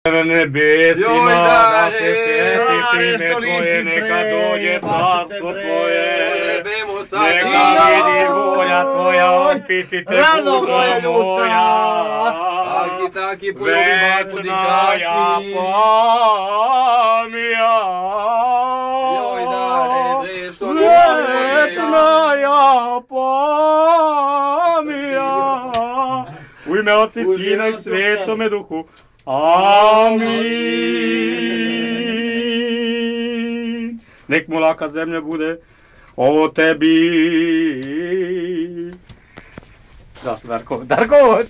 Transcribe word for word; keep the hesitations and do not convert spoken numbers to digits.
Na nebesima, da se sjeti ime Tvoje, neka dođe carstvo Tvoje. Neka vidi volja Tvoja, otpitite dužo moja. Večna ja pamija. Večna ja pamija. U ime Otca i Sina i Svetome Duhu. Amin. Nek mu laka zemlja bude ovo tebi. Da, Darko, Darko,